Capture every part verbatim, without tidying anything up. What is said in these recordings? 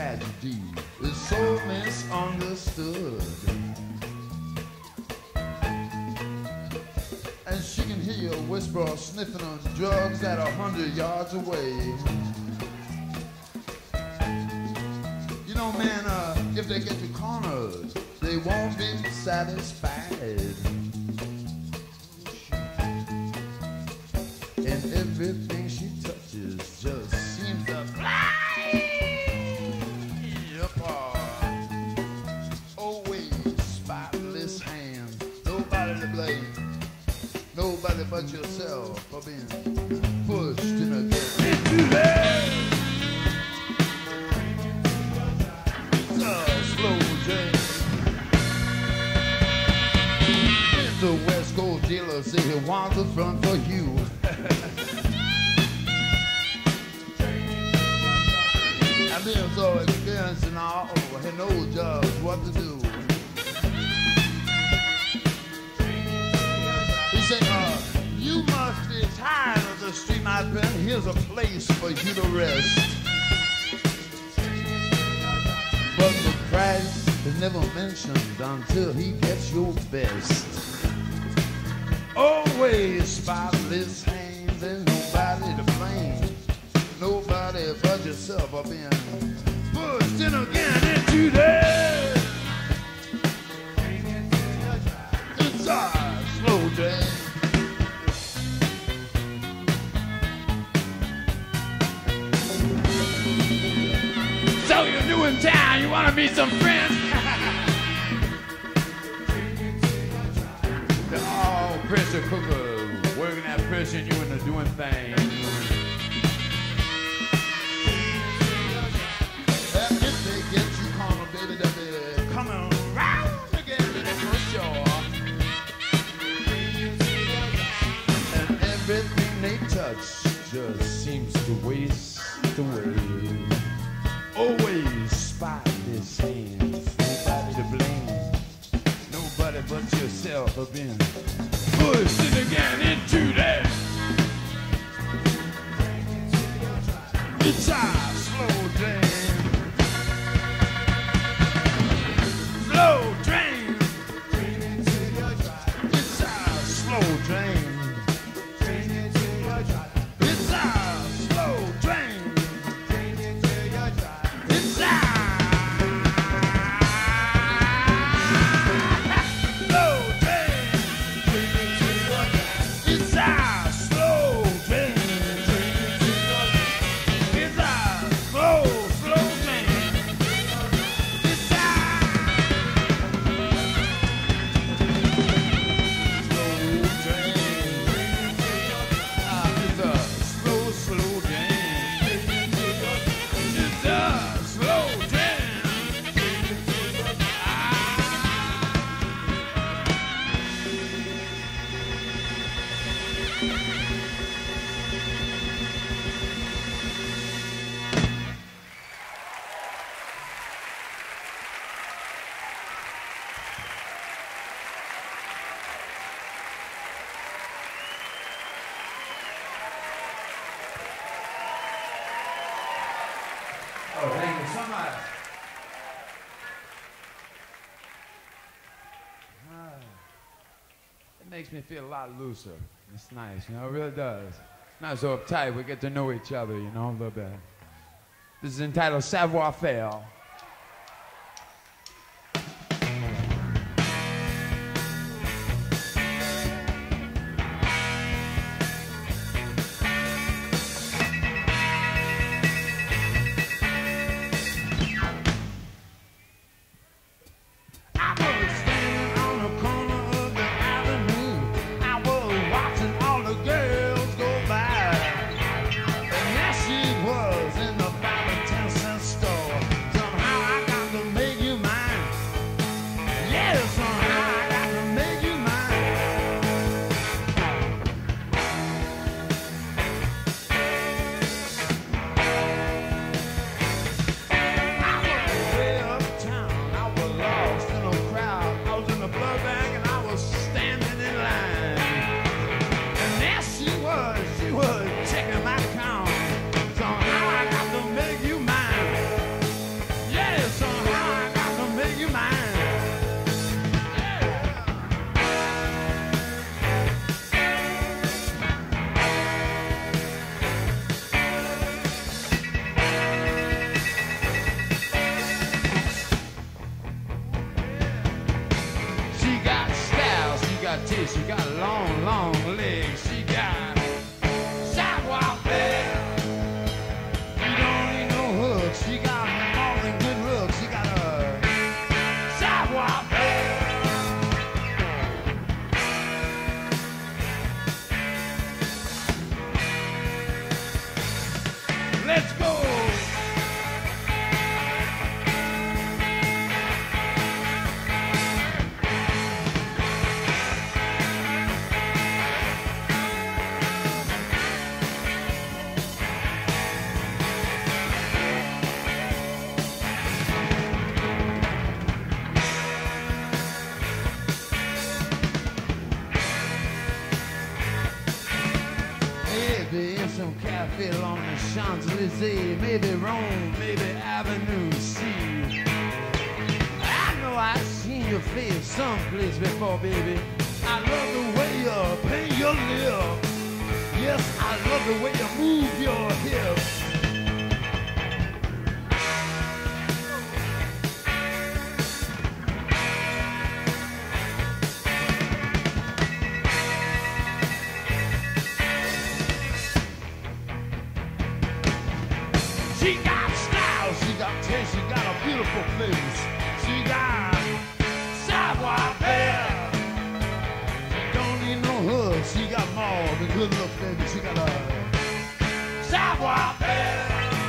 tragedy is so misunderstood. And she can hear a whisperer sniffing on drugs at a hundred yards away. You know, man, uh, if they get to corners, they won't be satisfied. And everything she touches just seems to fly apart. Always spotless hands, nobody to blame. Nobody but yourself for being pushed in a get into hell. It's a slow drain. The West Coast dealer say he wants a front for you. And being so experienced and all, he knows just what to do. Say, uh, you must be tired of the street, my friend. Here's a place for you to rest. But the price is never mentioned until he gets your best. Always spotless hands and nobody to blame. Nobody but yourself are being pushed in again into there. It's a slow drain. So you're new in town, you want to meet some friends? They're all pressure cookers, working that pressure and you into doing things. And if they get you corner, baby, they'll be coming around again for sure. And everything they touch just seems to waste away. Always spotless hands, nobody to blame, nobody but yourself for being pushed in again into that. It's a slow drain, slow drain. It's a slow drain. It's a slow drain. Oh, thank you so much. Ah, it makes me feel a lot looser. It's nice, you know, it really does. Not so uptight, we get to know each other, you know, a little bit. This is entitled Savoir Faire. She was in the five and ten cent store. got taste, she got long, long legs. She got Savoir Faire. You don't need no hooks. She got more than good looks. She got a Savoir Faire. Let's go. Some cafe along the Champs-Élysées, maybe Rome, maybe Avenue C. I know I've seen your face someplace before, baby. I love the way you paint your lips. Yes, I love the way you move your hips. She got style, she got taste, she got a beautiful face. She got Savoir Faire. She don't need no hooks, she got more than good looks, baby. She got a Savoir Faire.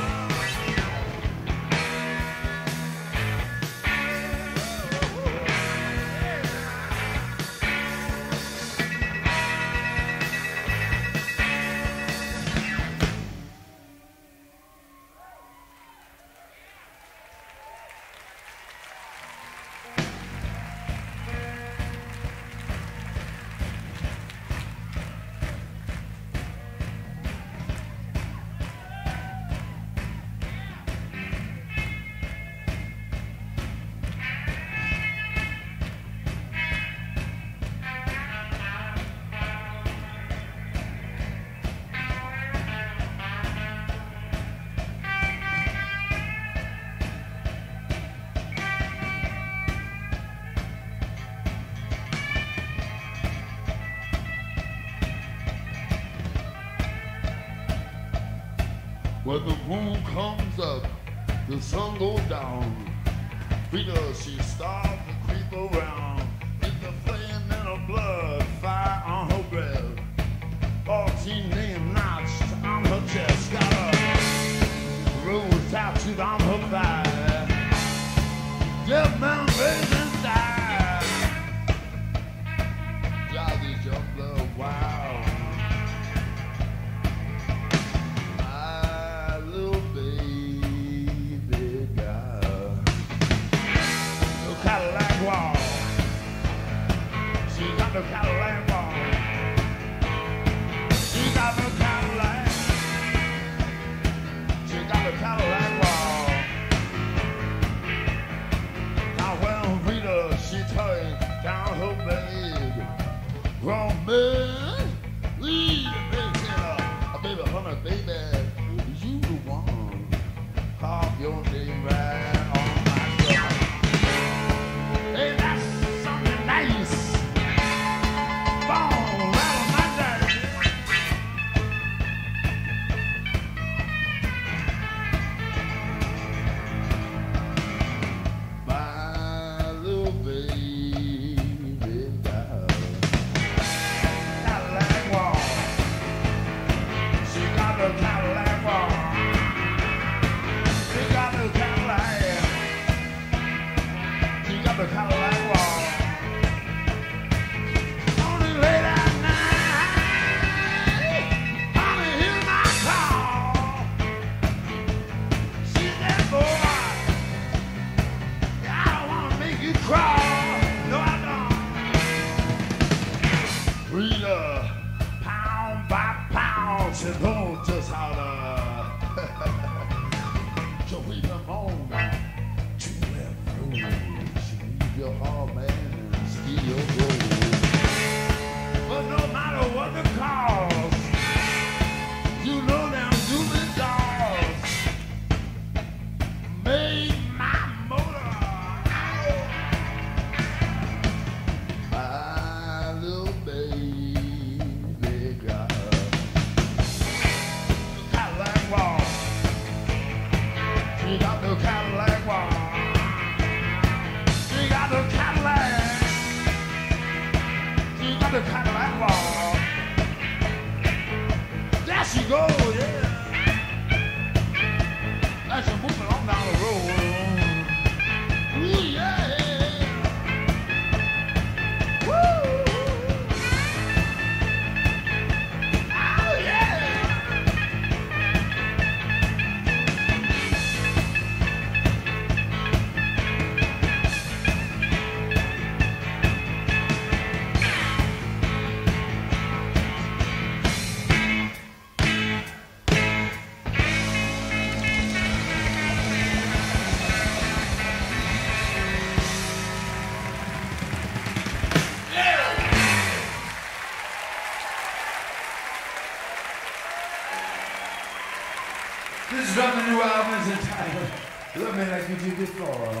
When the moon comes up, the sun goes down. Rita, she starts to creep around. With the flame in her blood, fire on her breath. fourteen name notched on her chest. Got a rose tattooed on her thigh. Dead man raising die. Jolly jump wow. Cadillac Walk. She got the Cadillac Walk. She got the Cadillac. She got the Cadillac Walk. Now when Rita, she turned down her bed. Wrong bed. Leave it, baby. Baby, honey, baby. You the one. Carve your name right on my truck. Hey, that's something nice. Fall right on my nerve. My little baby doll. Cadillac Walk. She got the Cadillac Walk. She got the Cadillac. She got the Cadillac Walk. Only late at night, honey, hear my call. She said, boy, I don't want to make you cry. No, I don't. Rita, pound by pound, she knows just how to. So we come on to that road. She leave your heart, man, and ski your road. But no matter what the cause, you know them doing dogs made my motor. My little the Cadillac Walk. There she goes, yeah. As she moving on down the road. Ooh, yeah. This is from the new album, is entitled Love Me Like You Did Before.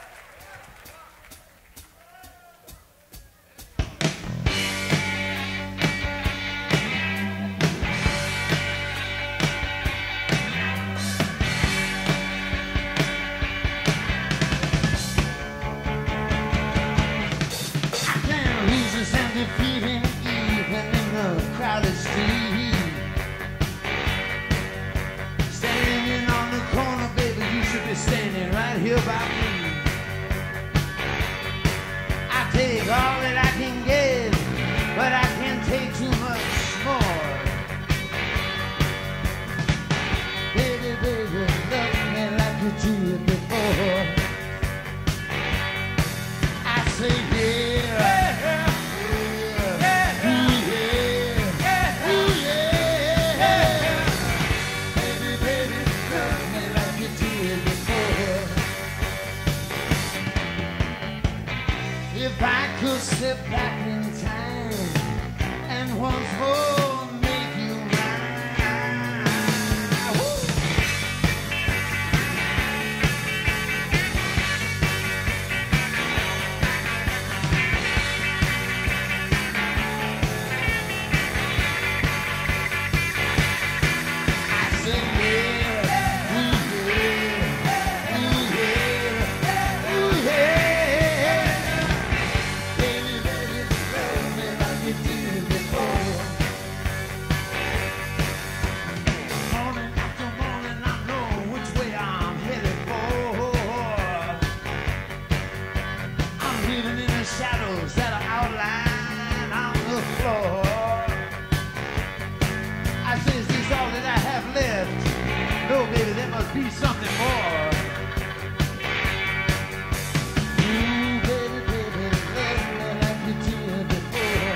I can't lose this empty feeling even in the crowded street. Standing right here by me. I take all that I can get, but I can't take too much more. Baby, baby, love me like you did before. I say yeah. If I could sit back in time and once more make you mine. Woo! I said yeah, ooh yeah, ooh yeah, ooh yeah. Shadows that are outlined on the floor. I say, is this all that I have left? No, baby, there must be something more. Ooh, baby, baby, love me like you did before.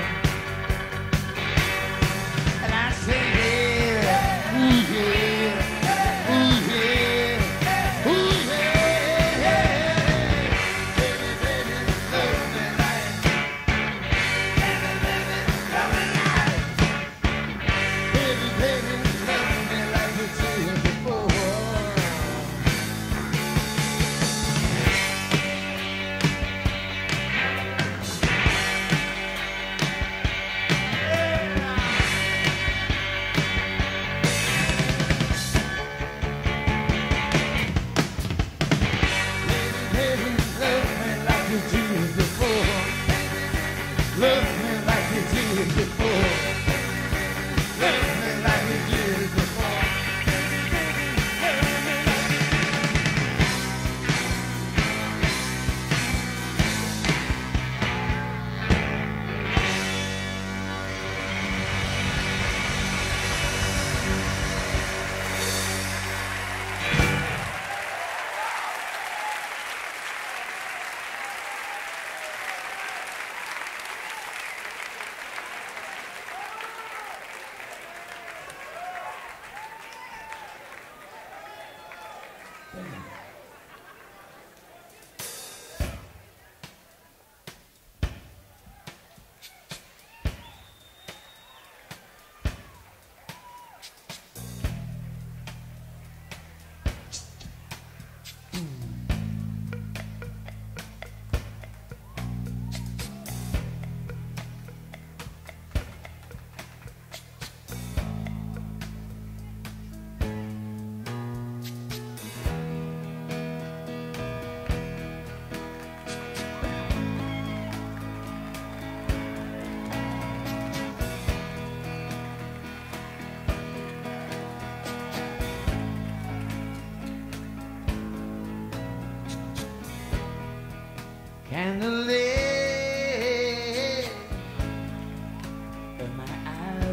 And I say, yeah, ooh, yeah, ooh, yeah, ooh, yeah.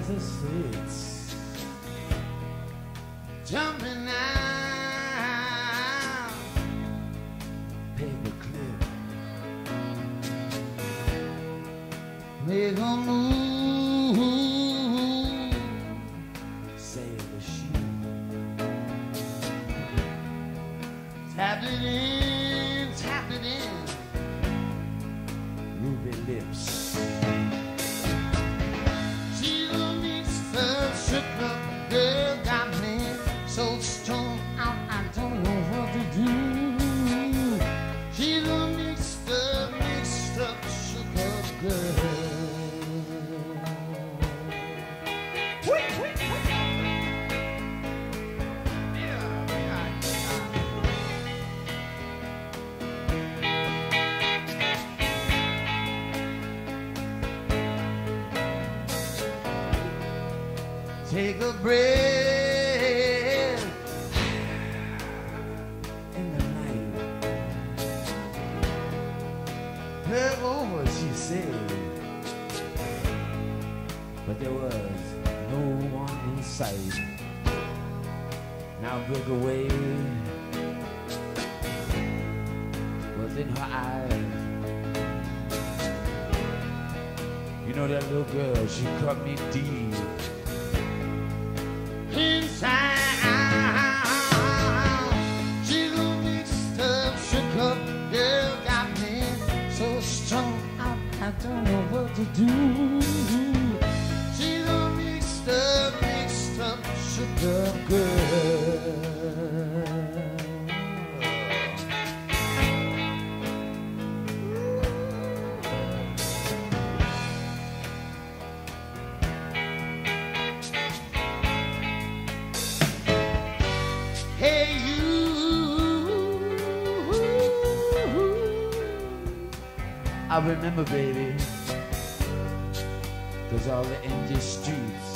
the streets, jumping out, paper clip, make a move, sail the sheep, tap it in, tap it in, ruby lips, she's a mixed up, shook up girl, got me so strung out, I don't know what to do. She's a mixed up, mixed up, shook up girl. Take a breath in the night. her over, She said, but there was no one in sight. Now look away was in her eyes. You know that little girl, she cut me deep inside. She's a mixed up, shook up girl, got me so strung out, I don't know what to do. She's a mixed up, mixed up, shook up girl. Hey you, I remember, baby, cause all the empty streets,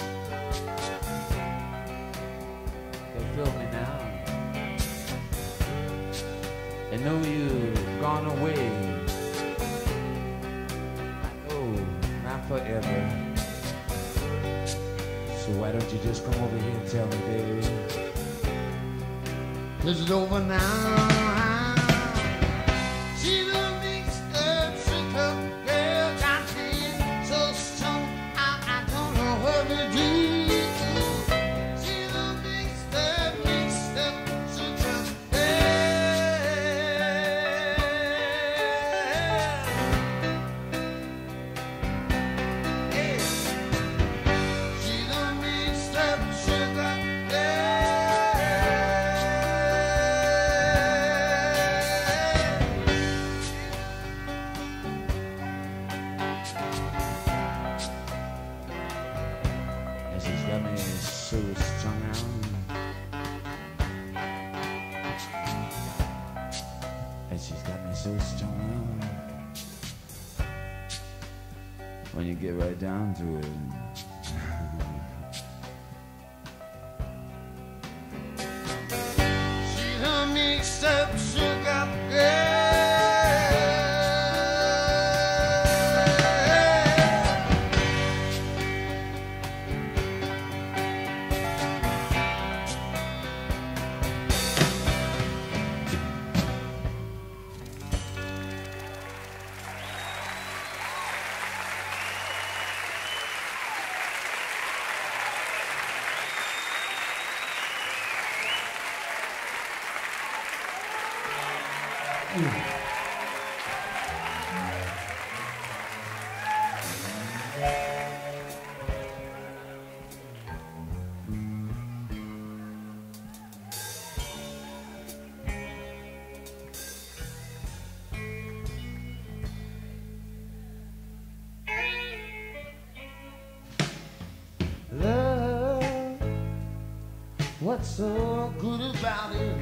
they fill me now. I know you've gone away, I know, not forever. So why don't you just come over here and tell me, baby? is it over now? She's a mixed up, shook up girl, got me so strung out, I don't know what to do. She's a mixed up, mixed up, shook up girl. Yeah. She's a mixed up, shook up so strung out. And she's got me so strung out. When you get right down to it. She's a mixed up, shook up girl. Love, what's so good about it?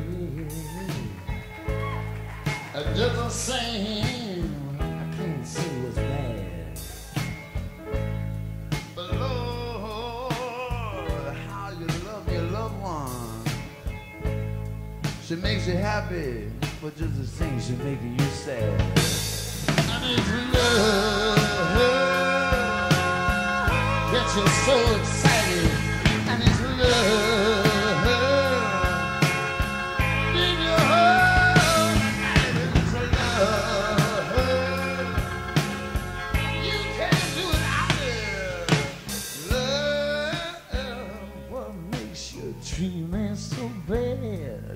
It doesn't seem, I can't say what's bad. But Lord, how you love your loved one. She makes you happy, but just the same, she making you sad. I need to love her. Get gets you so excited, and it's love. In your heart, and it's love. You can't do it out there. Love, what makes you treat me so bad?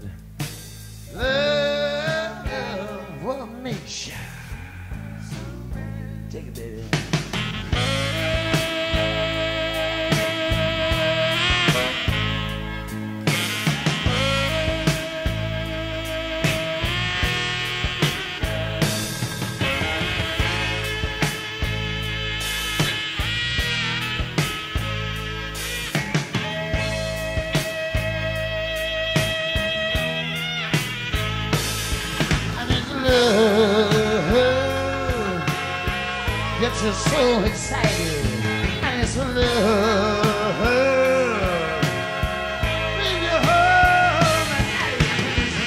Love, what makes you? Take it, baby. Gets you so excited, and it's love. In your home, and it's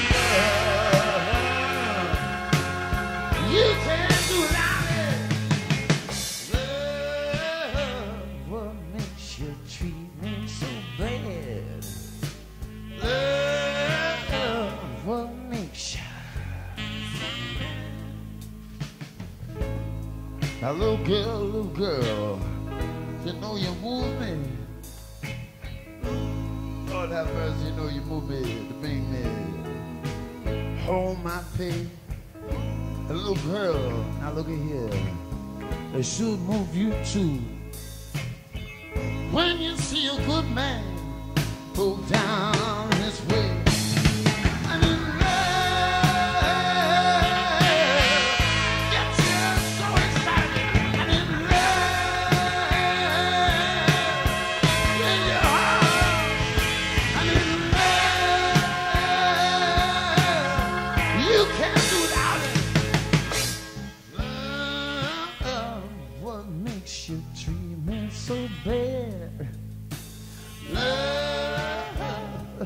love. You can't do without it. Love, what makes you treat me so bad? Love, what makes you? Now, little girl, little girl, you know you move me. Lord have mercy, you know you move me to make me hold my faith. A little girl, now look at here, it should move you too. When you see a good man go down his way. So bad. Love.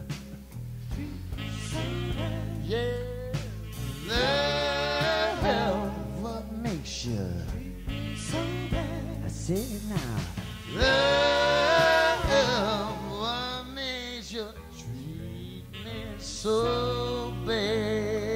Yeah. Love. What makes you so bad? I say it now. Love. What makes you treat me so bad?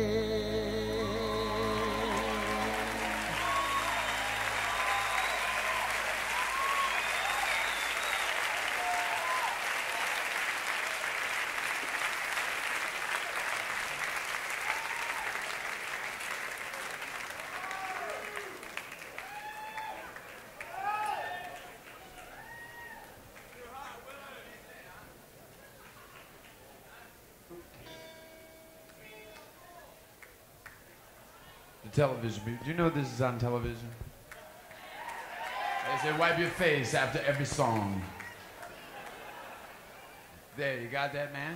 Television. Do you know this is on television? They say wipe your face after every song. There, you got that, man?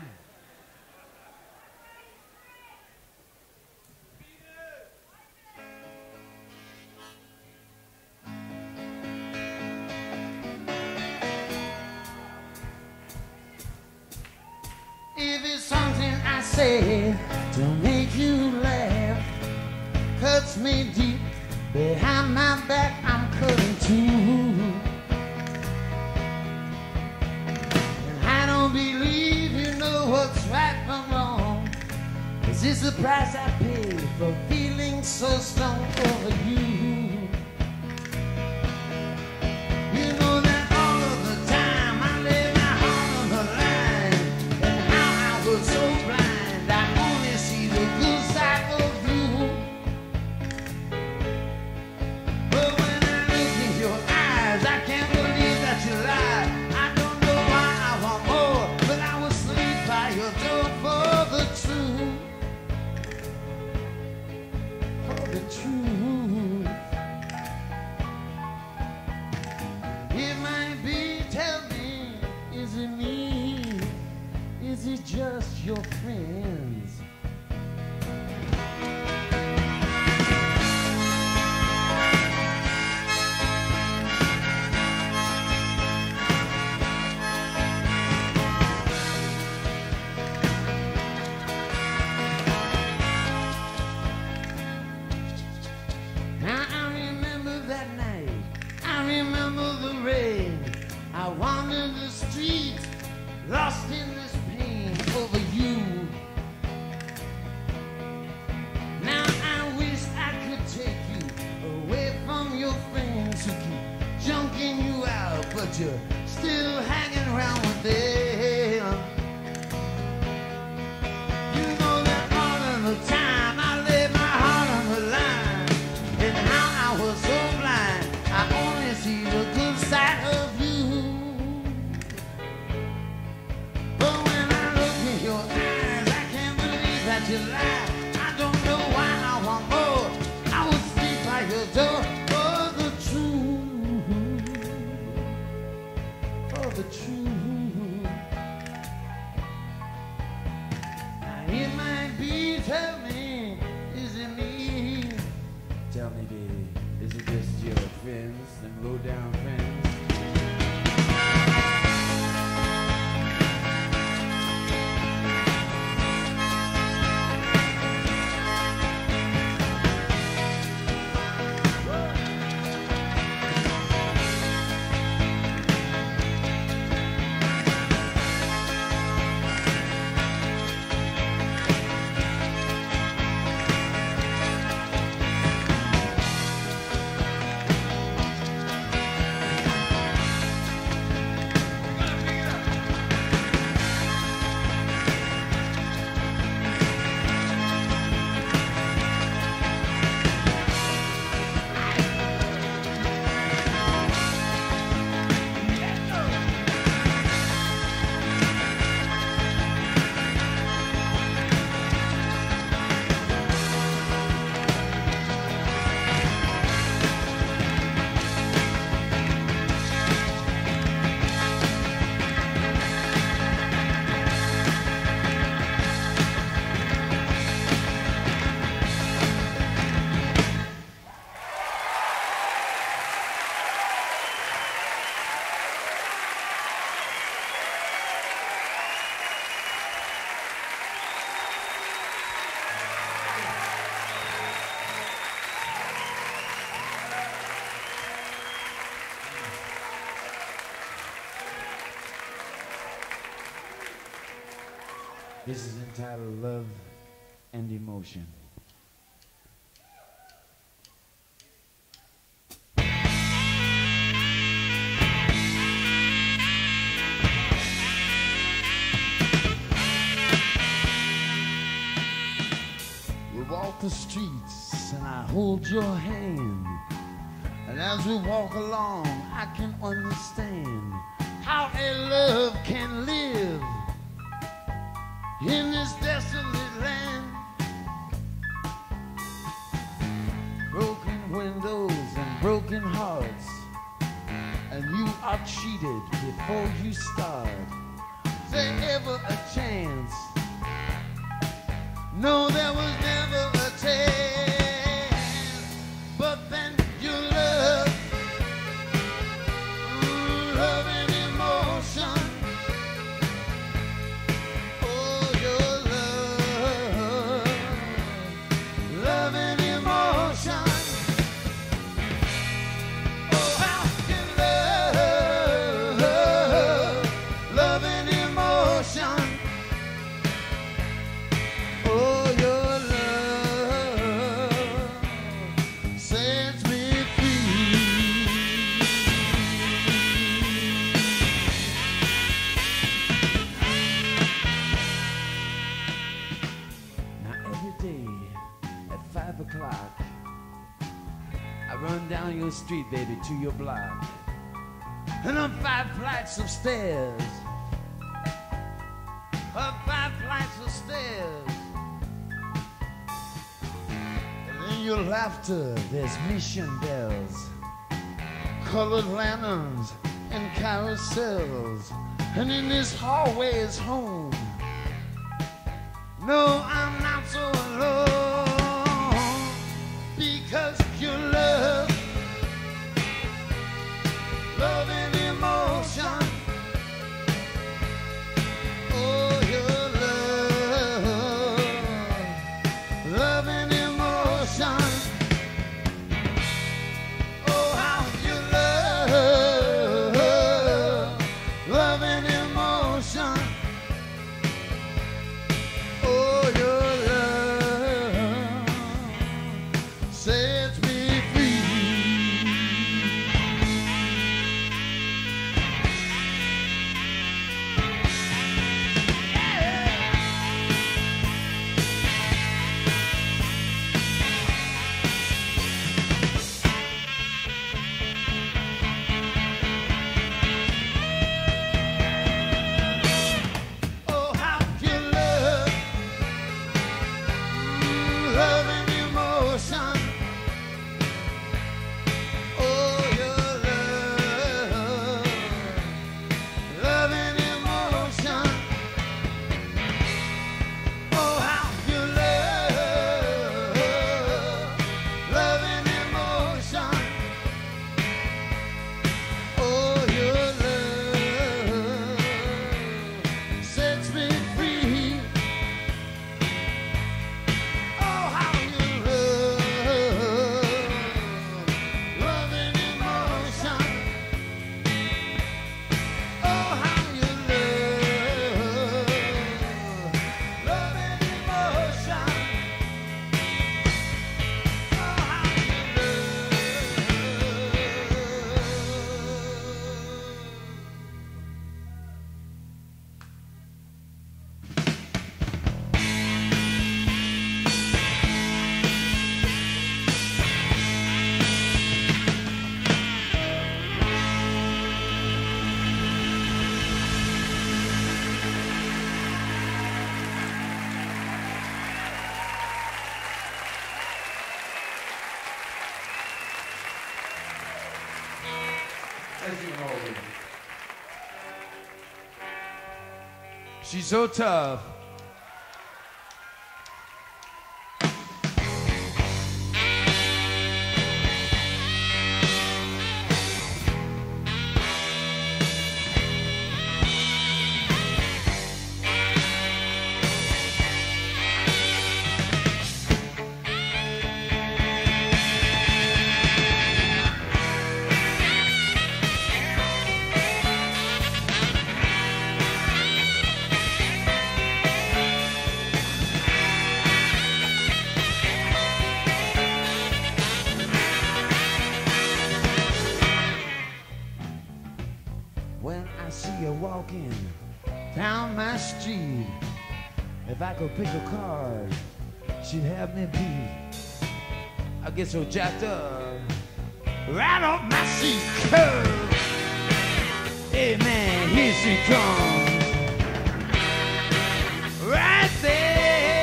If it's something I say to make you laugh, hurts me deep, behind my back I'm cutting too. And I don't believe you know what's right from wrong. Is this the price I pay for feeling so strong over you? You know that all of the time I lay my heart on the line, and how I was so blind, I only see the good side of you. I can't believe that you lied. I don't know why I want more, but I will sleep by your door for the truth. For the truth. It might be, tell me, is it me? Is it just your friends? Now I remember that night, I remember the rain, I wander the streets, lost in this pain over you. Now I wish I could take you away from your friends who keep junking you out, but you're still hanging around with them. You know that all of the time I laid my heart on the line, and how I was so blind, I only see the good side of you. But when I look in your eyes, I can't believe that you lie. I don't know why I want more. I would sleep by your door for the truth, for the truth. Now it might be, tell me, is it me? Tell me, baby, is it just your friends, them low down friends? This is entitled Love and Emotion. We walk the streets and I hold your hand, and as we walk along I can understand how a love can live in this desolate land. Broken windows and broken hearts, and you are cheated before you start. Is there ever a chance? No, there was never a chance. But then you love, mm, love and emotion. Down your street, baby, to your block, and up five flights of stairs, up five flights of stairs, and in your laughter there's mission bells, colored lanterns and carousels, and in this hallway is home. No, I'm not so alone, because your love, love and emotion. Oh, your love, love and emotion. Oh, how you love, She's so tough. Walking down my street, if I could pick a card, she'd have me beat. I get so jacked up, right off my seat. Curve. Hey man, here she comes, right there.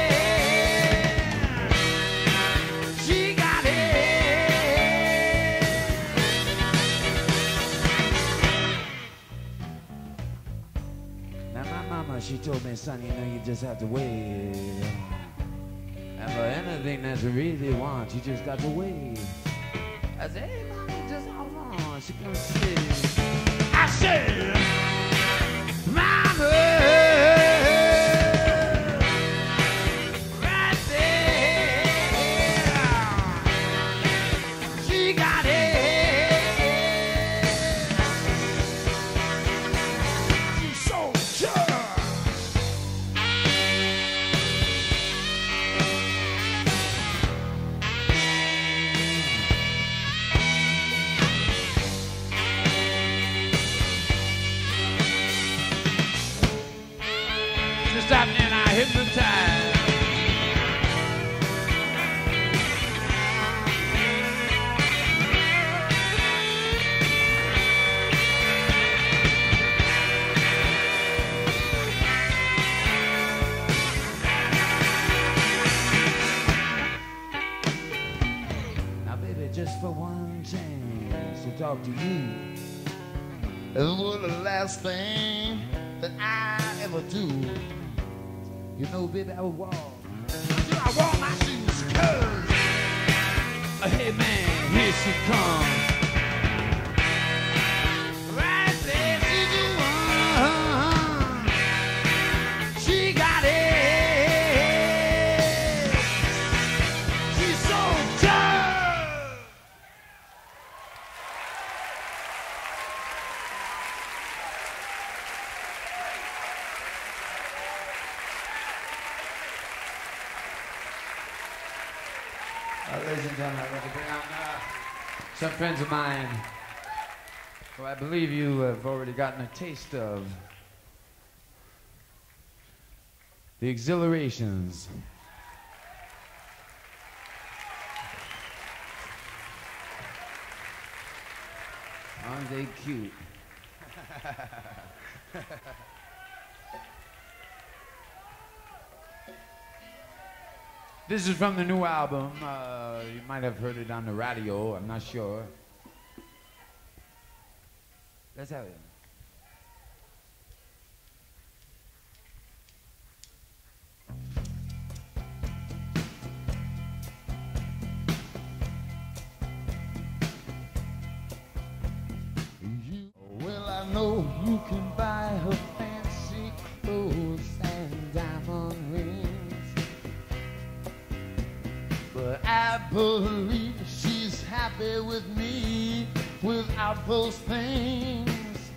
She got it. She told me, son, you know, you just have to wait. And for anything that you really want, you just got to wait. I said, hey, mama, just hold on. She gonna say, I said, mama, right there. She got it. She's so sure. Stop and I hypnotize. Now, baby, just for one chance to talk to you. It was the last thing that I ever do. You know, baby, I would walk. Till I wore my shoes, cause uh, hey man, here she comes. Right there, she do one. She got it. She's so tough. Uh, ladies and gentlemen, I'd like to bring out uh, some friends of mine who I believe you have already gotten a taste of. The Exhilarations. Aren't they cute? This is from the new album. Uh, you might have heard it on the radio. I'm not sure. Let's have it. You, well, I know you can buy her fancy clothes and diamond rings, but I believe she's happy with me without those things.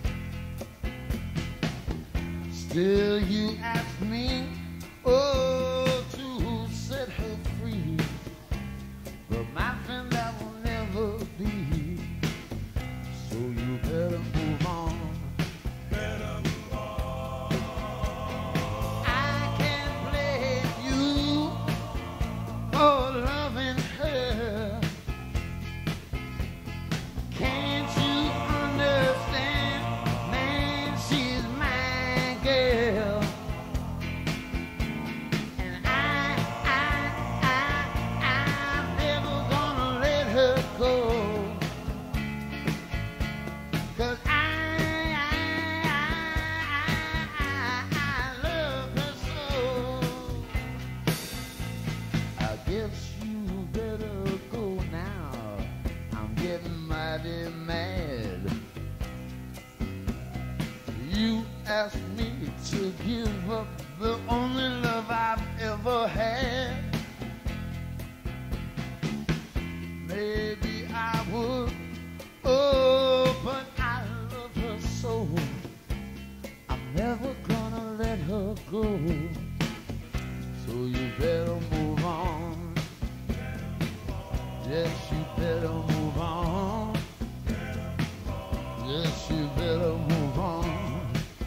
Still you ask me, oh, to set her free, but my friend, that will never be. So you better move on. Better move on. I can't blame you for loving her. Can't you understand, man, she's my girl. you ask me to give up the only love I've ever had, maybe I would. Oh, but I love her so, I'm never gonna let her go. So you better move on. Yes, you better move on. Yes, you better move on.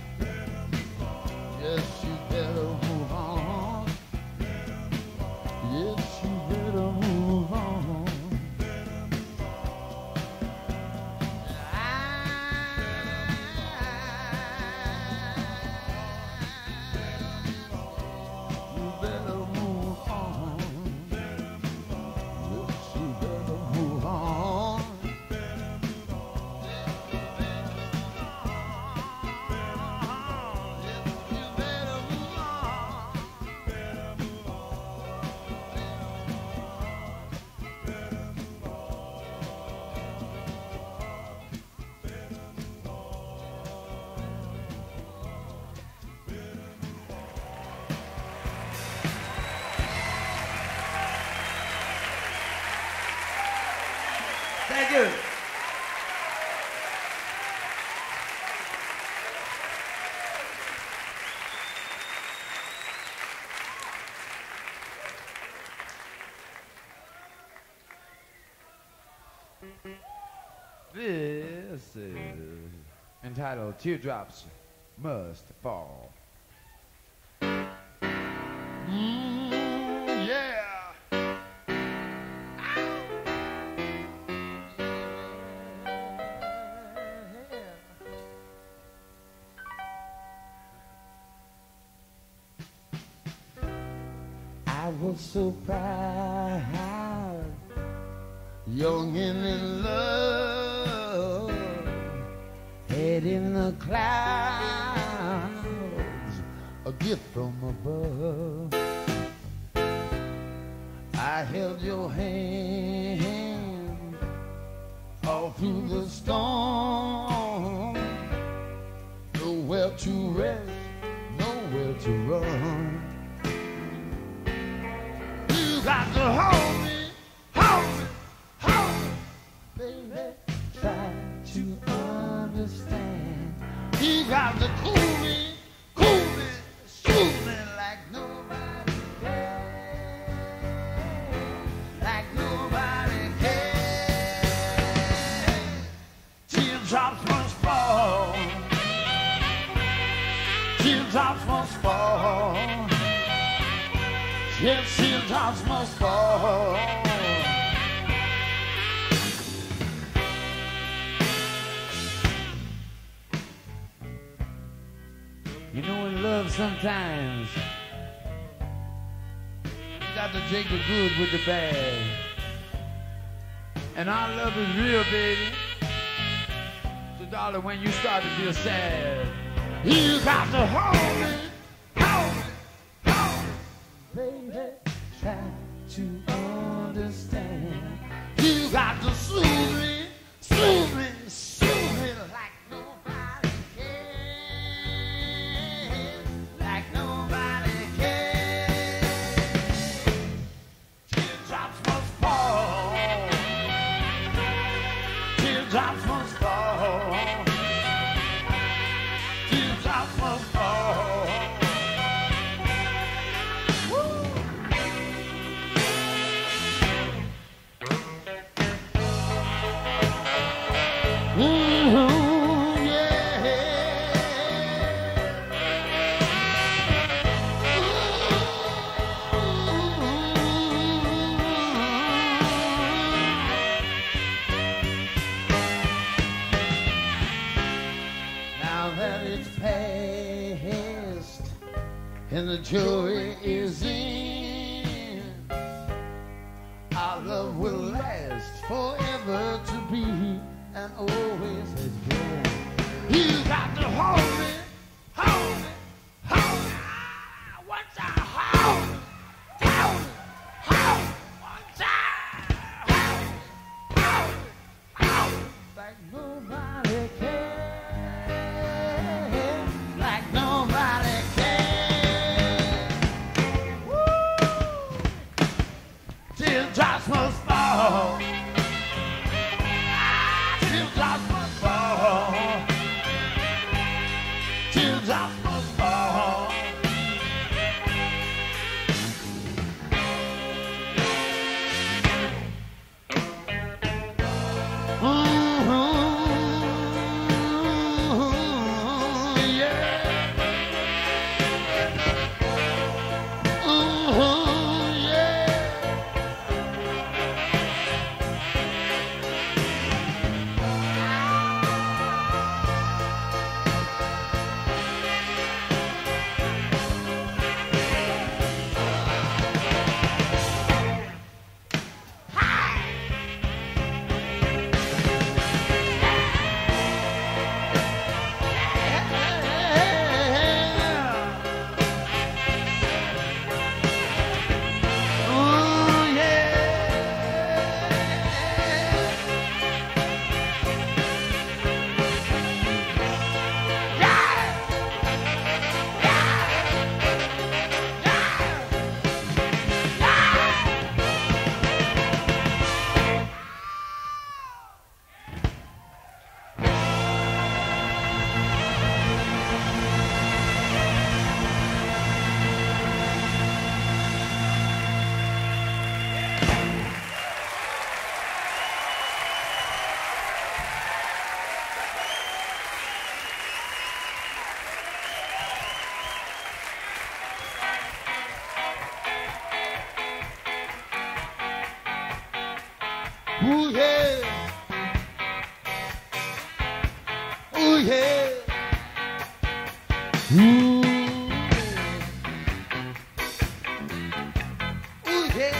Yes, you better move on. Yes, you better move on. Thank you. This is entitled Teardrops Must Fall. Mm, yeah. I was so proud, young and in love, head in the clouds, a gift from above. I held your hand all through the storm, nowhere to rest, nowhere to run. You got to hold me, hold me, hold me, baby. Try to understand. You got to cool me, cool me, soothe me like nobody can, like nobody can. Teardrops must fall, teardrops must fall. Yes, teardrops must fall. You know, in love sometimes You got to take the good with the bad. and our love is real, baby. So, darling, when you start to feel sad, You got to hold me, hold me, hold me, baby. Try to understand. You got to soothe me, soothe me, soothe me like nobody can, like nobody can. Teardrops must fall, teardrops must fall, teardrops must fall. Mm-hmm, yeah. Now that it's past and the jury is in, our love will last forever to be and always has been. You got to hold me, hold me, hold me. Ah, one time, hold me, hold me, hold me. One time, hold me, hold me, hold me. Like nobody can, Ooh, yeah. Ooh, yeah. Ooh. Ooh, yeah.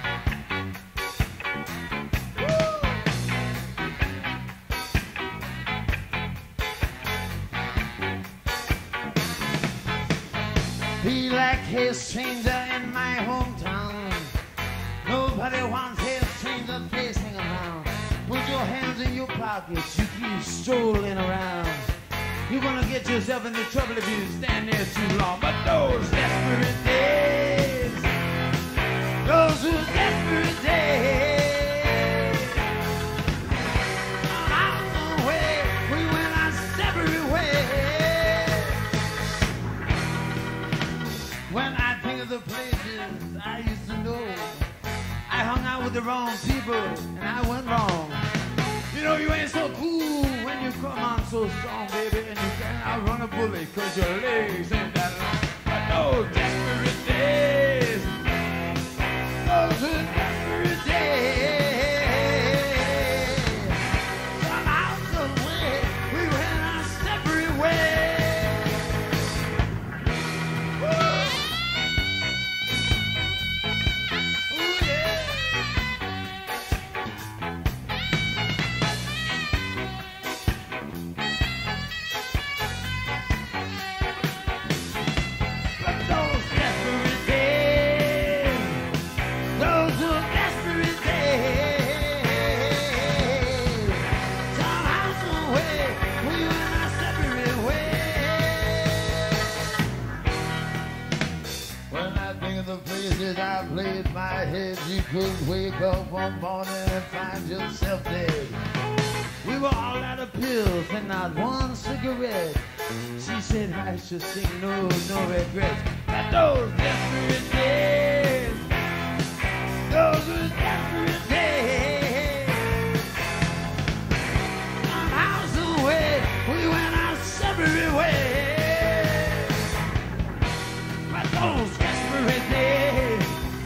Be like a stranger in my hometown. Nobody wants a stranger facing around. Put your hands in your pockets, you keep strolling around. You're gonna get yourself into trouble if you stand there too long. But those desperate days, those who desperate days, out the way, we went our separate ways. When I think of the places I used to know, I hung out with the wrong people and I went wrong. You know you ain't so cool when you come on so strong, baby, and you can't outrun a bullet cause your legs ain't that long. But those desperate days, those are desperate days, somehow, some way, we went our separate ways. Woo! Ooh, yeah. I played my head, you could wake up one morning and find yourself dead. We were all out of pills and not one cigarette. She said I should sing no, no regrets. But those desperate days, those were desperate days. Somehow, some way, we went our separate ways. But those desperate days,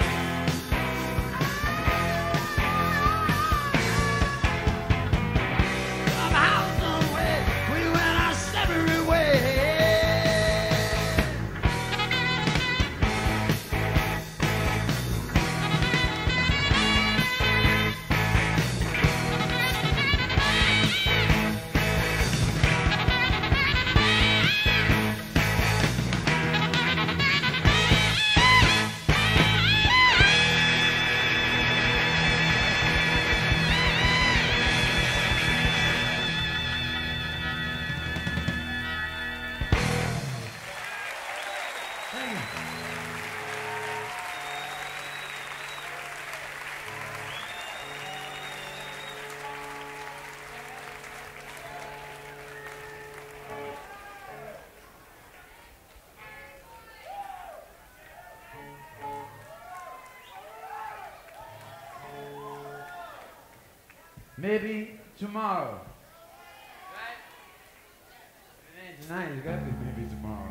maybe tomorrow. Right? If it ain't tonight, it's gotta be maybe tomorrow.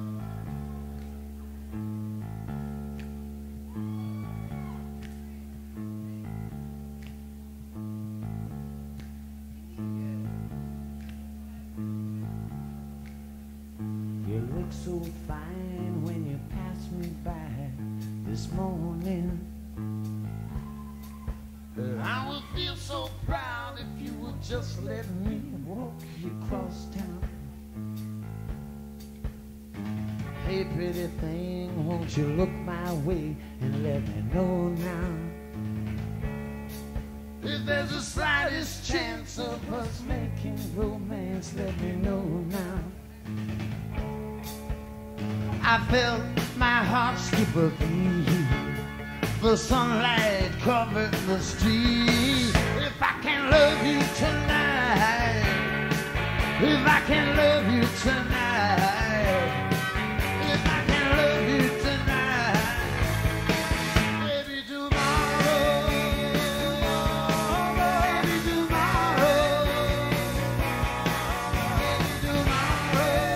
You look so fine when you pass me by this morning. I would feel so proud if you would just let me walk you across town. Hey, pretty thing, won't you look my way and let me know now? If there's the slightest chance of us making romance, let me know now. I felt my heart skip a beat. The sunlight covered the street. If I can love you tonight, if I can love you tonight, if I can love you tonight, maybe tomorrow, maybe tomorrow, maybe tomorrow.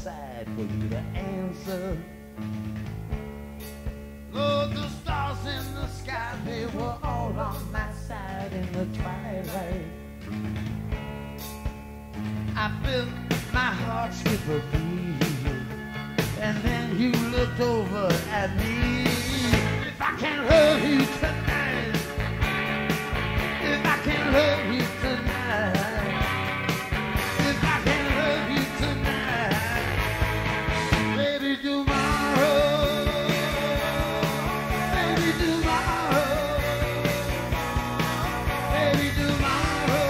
side for you to answer. Lord, the stars in the sky, They were all on my side in the twilight. I felt my heart skip a beat, and then you looked over at me. If I can love you tonight, if I can love you tonight, if I can love you tonight, baby, tomorrow, baby, tomorrow, baby, tomorrow.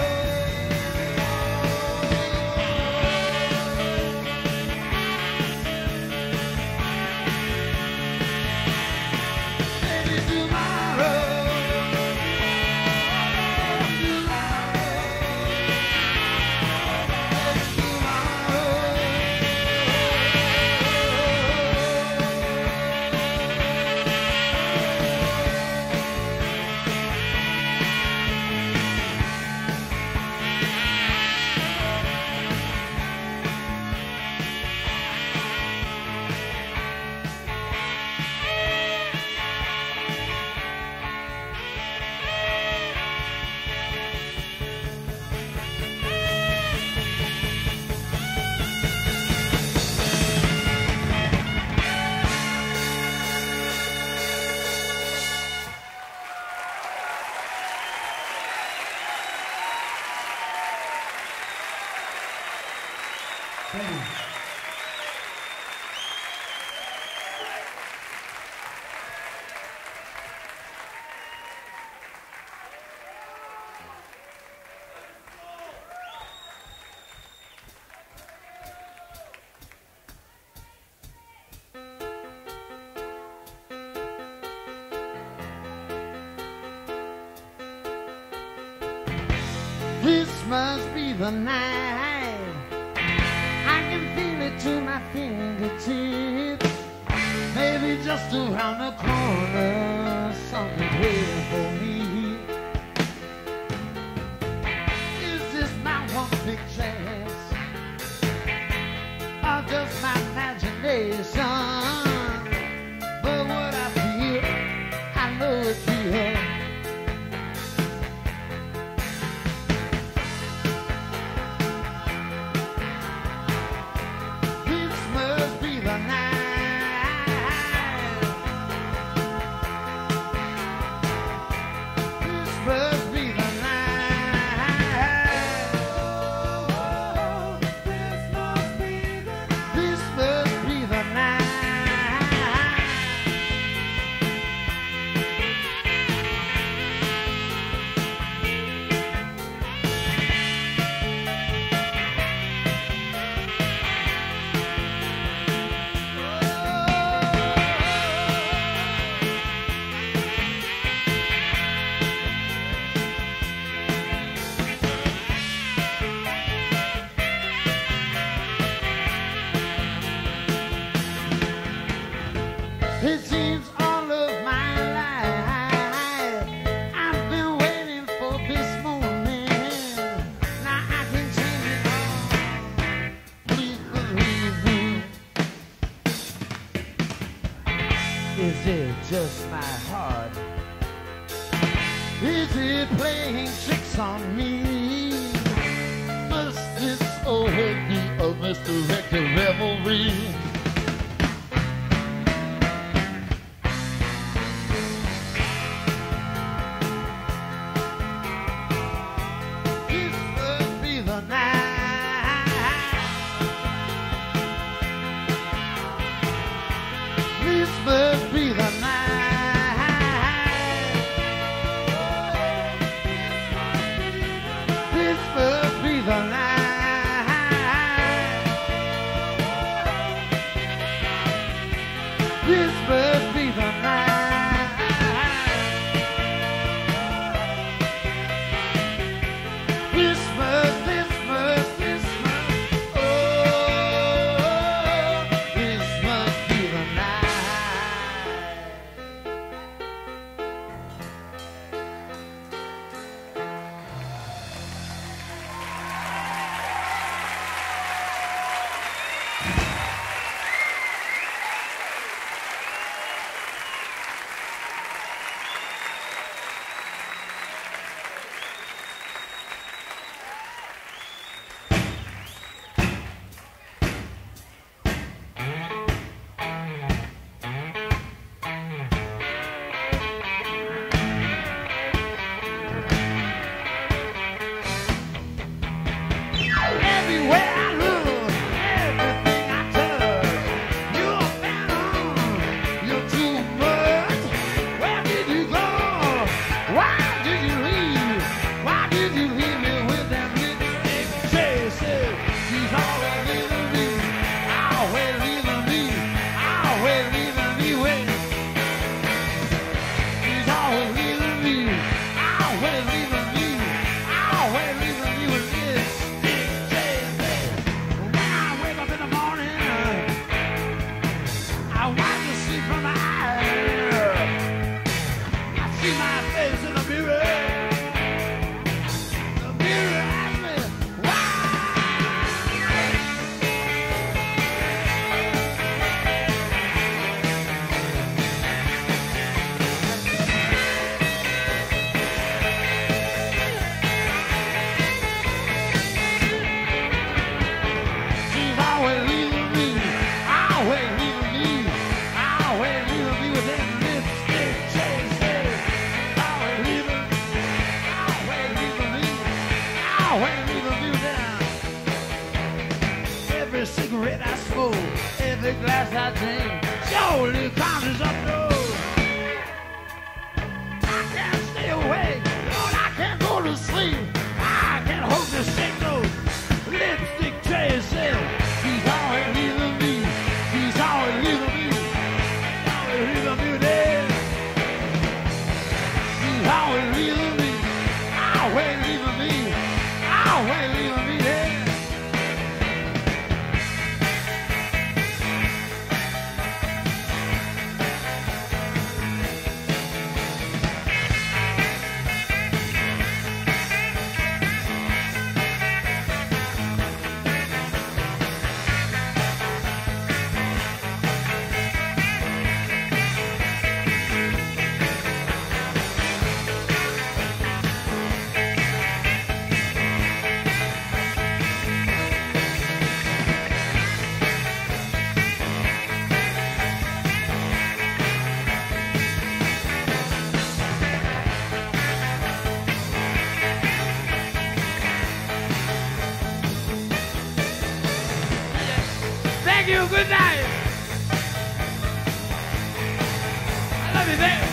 Baby, tomorrow, this must be the night. I can feel it to my fingertips. Maybe just around the corner, something waiting for me. Is this my one big chance, or just my imagination? But what I feel, I know it's real. This must be the night. This must be the night. This must be the night. This must be the night. It seems all of my life I've been waiting for this moment. Now I can change it all. Please believe me. Is it just my heart? Is it playing tricks on me? Must this old hurt me of misdirected revelry? This must be the night. This must be the night. This must be the night. Always leaving me. Always leaving me with them lipstick chases. Always leaving. Always leaving me. Always leaving me down. Every cigarette I smoke, every glass I drink, surely conjures up those. I can't stay awake. Lord, I can't go to sleep. I can't hope to shake those lipstick traces. She's always leaving me. She's always leaving me. Always leaving me there. She's always leaving me. Always leaving me. Always leaving me there. Thank you. Good night. I love you, baby.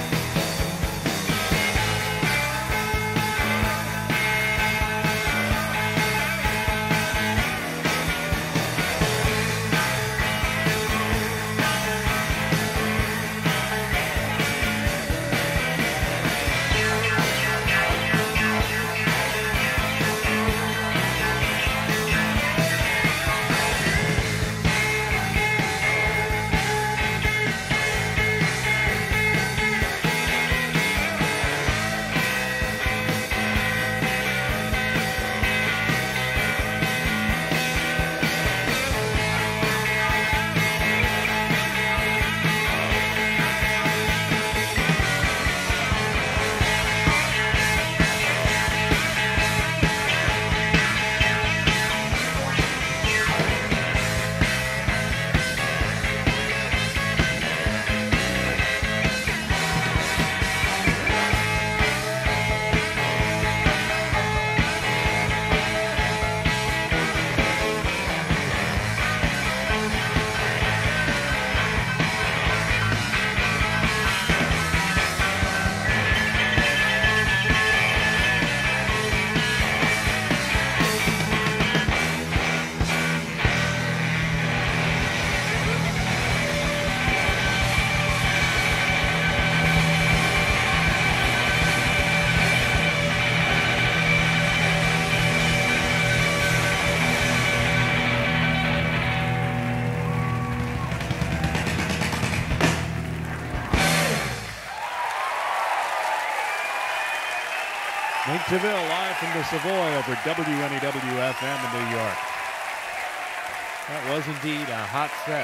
Mink DeVille live from the Savoy over W N E W F M in New York. That was indeed a hot set.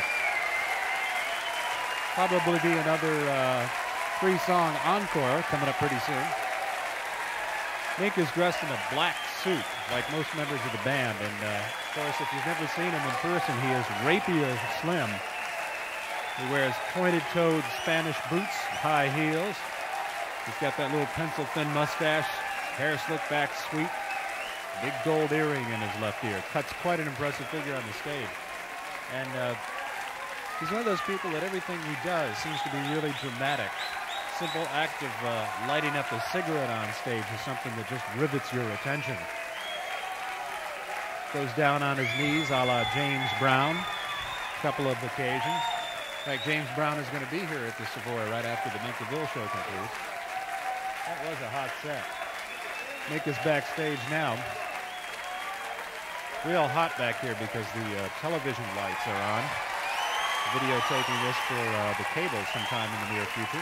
Probably be another uh, three-song encore coming up pretty soon. Mink is dressed in a black suit, like most members of the band. And, uh, of course, if you've never seen him in person, he is rapier slim. He wears pointed-toed Spanish boots, high heels. He's got that little pencil-thin mustache, hair slicked back sweet, big gold earring in his left ear. Cuts quite an impressive figure on the stage. And uh, he's one of those people that everything he does seems to be really dramatic. Simple act of uh, lighting up a cigarette on stage is something that just rivets your attention. Goes down on his knees a la James Brown, a couple of occasions. In fact, James Brown is going to be here at the Savoy right after the Mink DeVille show concludes. That was a hot set. Mink is backstage now. Real hot back here because the uh, television lights are on. Videotaping this for uh, the cable sometime in the near future.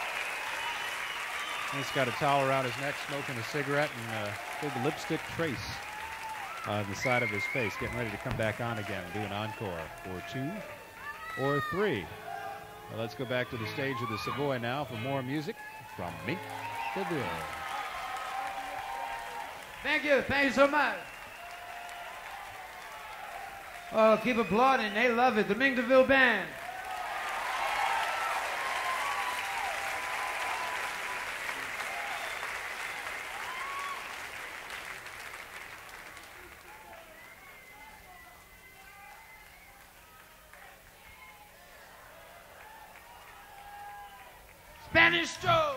He's got a towel around his neck, smoking a cigarette, and a big lipstick trace on the side of his face, getting ready to come back on again and do an encore or two or three. Well, let's go back to the stage of the Savoy now for more music from Mink DeVille. Thank you. Thank you so much. Oh, keep applauding. They love it. The Mink DeVille Band. Spanish Stroll.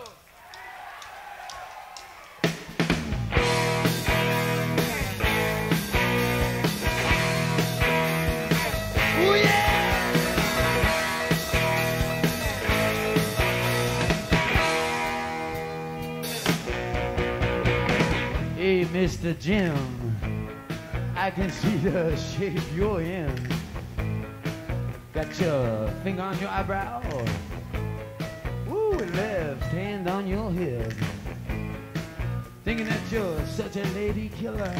Oh yeah! Hey, Mister Jim, I can see the shape you're in. Got your finger on your eyebrow. Left hand on your hip, thinking that you're such a lady killer.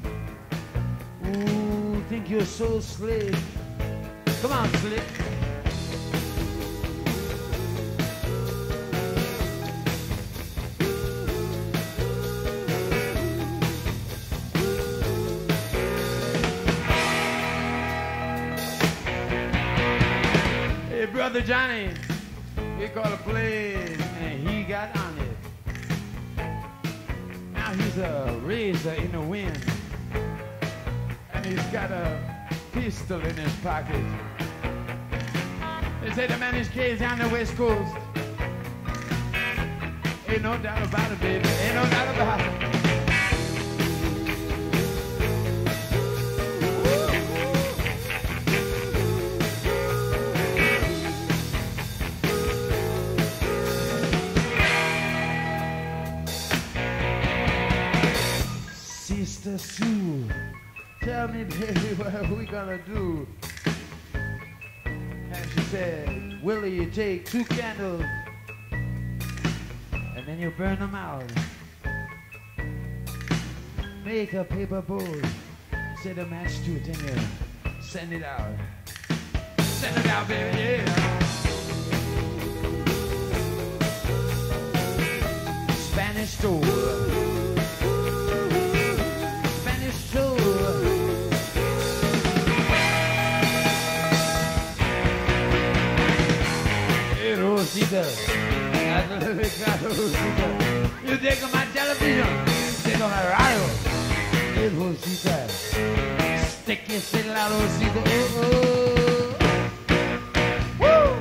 Ooh, think you're so slick. Come on, slick. Hey, Brother Johnny. He caught a plane and he got on it. Now he's a razor in the wind. And he's got a pistol in his pocket. They say the man is crazy on the West Coast. Ain't no doubt about it, baby. Ain't no doubt about it. Sister Sue, tell me, baby, what are we gonna do? And she said, Willie, you take two candles and then you burn them out. Make a paper bowl, set a match to it, and you send it out. Send it out, baby, yeah. Spanish store. Rosita, you take on my television, take on my radio. Hey, Rosita, stick your shit out, Rosita. Oh, oh. Woo!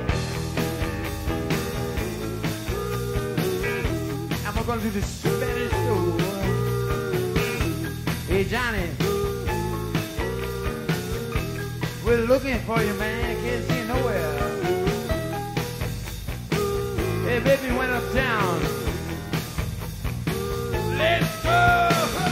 I'm gonna do the Spanish show. Hey, Johnny, we're looking for you, man. Can't see you nowhere. Hey, baby, went uptown. Let's go!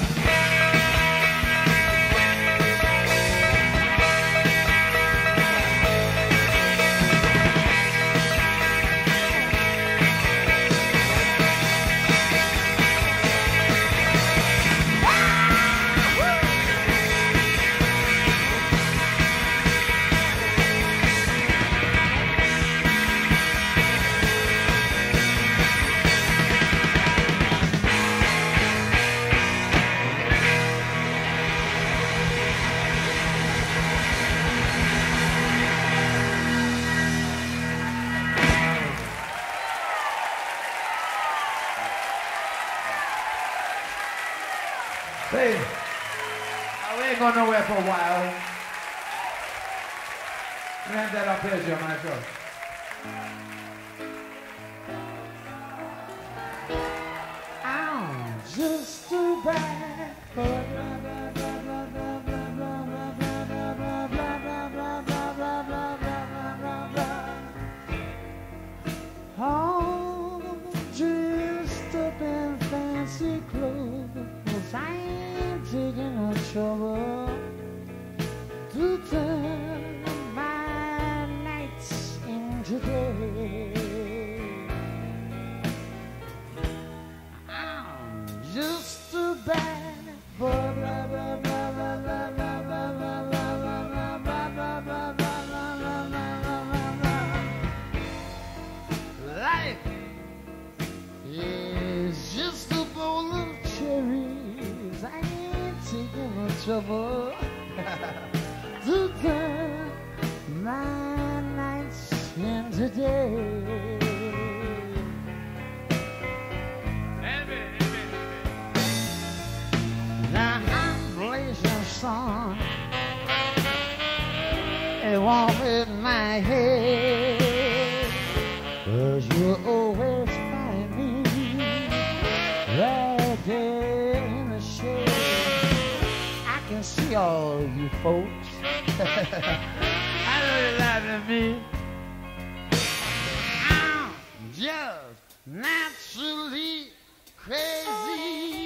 Hey, we ain't going nowhere for a while. We have that up here, Joe, my show. I'm just too bad. Oh, dressed up in fancy clothes. I ain't taking no trouble to turn my nights into day. I'm just a bad boy, blah, blah, blah, blah, blah, blah, blah, blah, blah, blah, blah, blah, blah, blah, blah. Life is just a bowl of cherries. I ain't taking no trouble to turn head, 'cause you always find me right there in the shade. I can see all you folks. I know you're laughing at me. I'm just naturally crazy.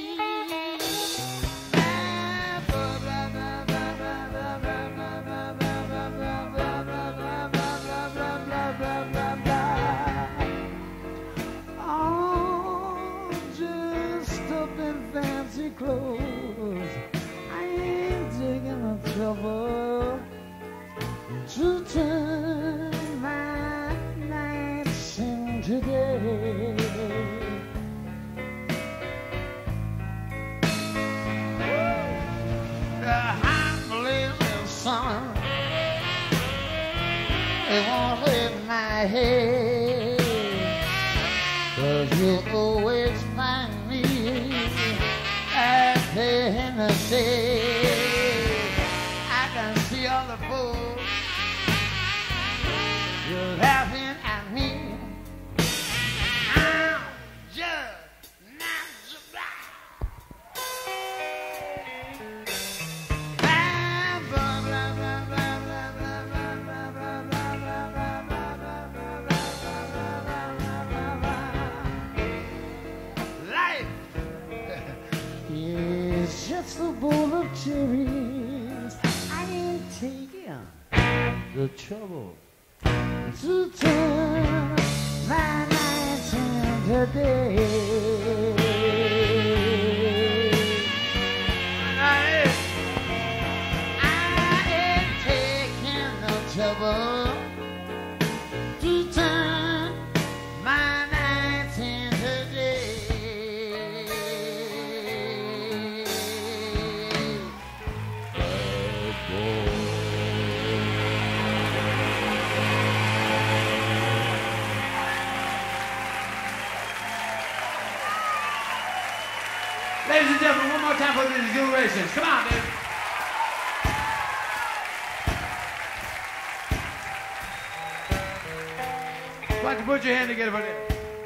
Clothes. I ain't taking the trouble to turn my nights into day. The hot blazing sun, it won't hit my head, 'cause you always find me in the shade. I can see all the fools, you're laughing at me. I'm just not surprised. Life is just a bowl of cherries. I ain't taking the trouble to turn my nights into day. I ain't, I ain't taking the trouble to turn my nights into day. Ladies and gentlemen, one more time for the Exhilarations. Come on, baby. Why don't you put your hand together for this?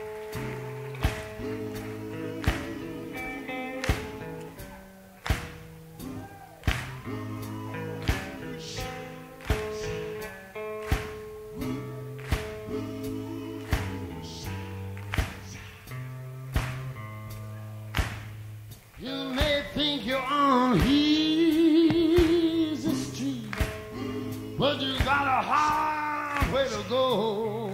But you got a hard way to go.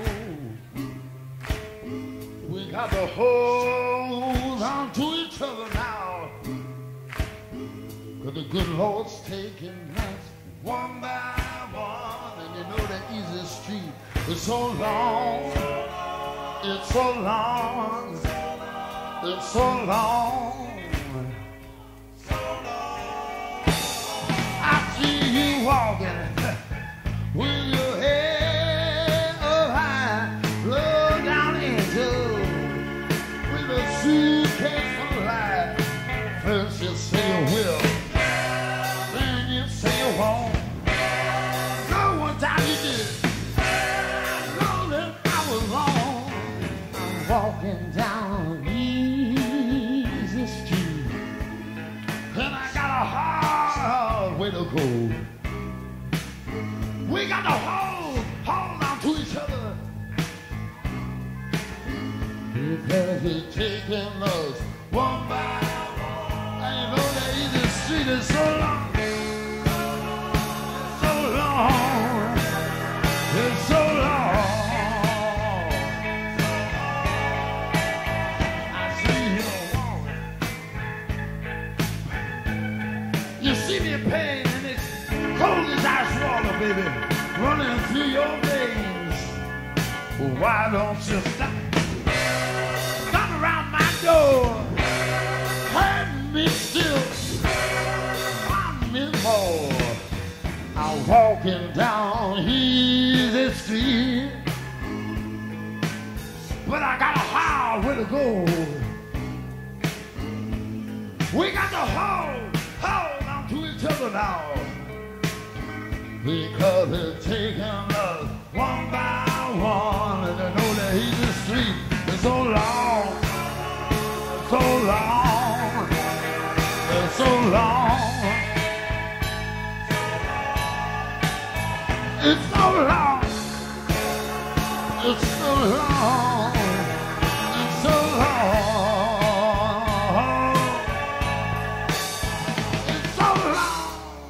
We got to hold on to each other now, 'cause the good Lord's taking us one by one. And you know that easy street is so long, it's so long, it's so long. I see you walking with your head up high, low down into, with a suitcase full of life. First you say you will, then you say you won't. No one time you did, I know that I was wrong. I'm walking down easy street, and I got a hard, hard way to go. We got to hold, hold on to each other, because it's taking us one by one. And you know that easy street is so long, so long, it's so long. I see you walking. You see me in pain, and it's cold as ice water, baby, running through your veins. Well, why don't you stop? Come around my door, hurt me still, want me more. I'm walking down easy street, but I got a hard way to go. We got to hold, hold on to each other now, because it's taking us one by one, and I know that he's asleep. It's so long, so long, it's so long. It's so long, it's so long, it's so long. It's so long,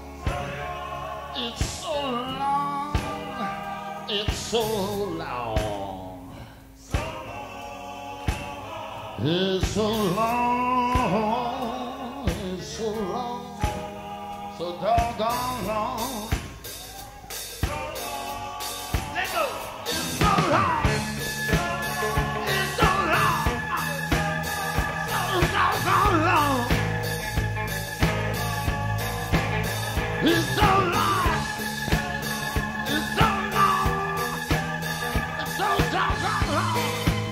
it's so long, it's so long. It's so long, it's so long, so doggone long. Let go. It's so long, it's so long, so doggone long. It's so long, it's so long, it's so doggone long.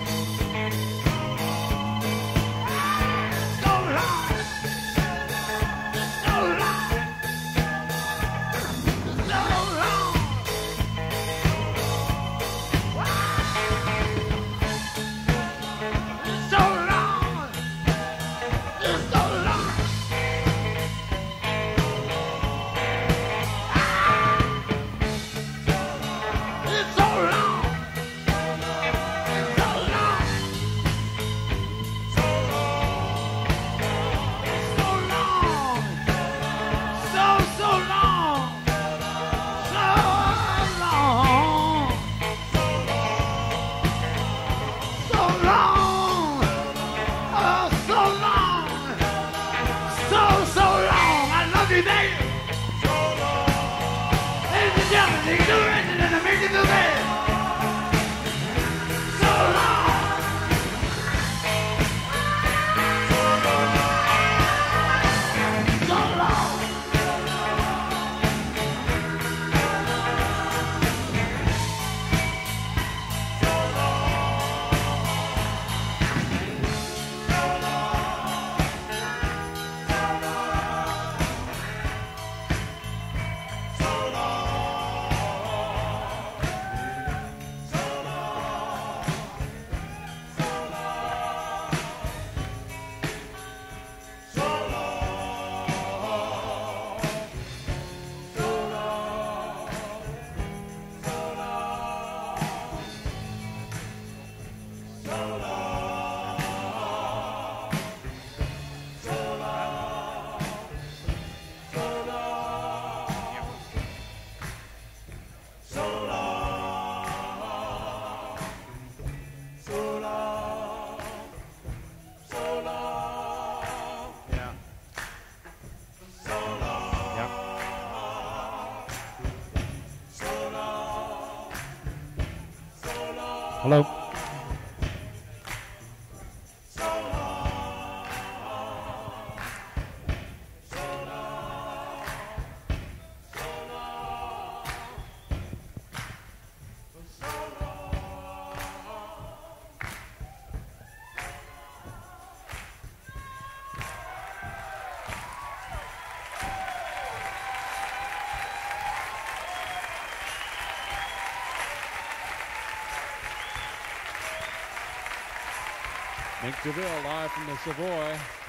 Hello. Mink DeVille live from the Savoy.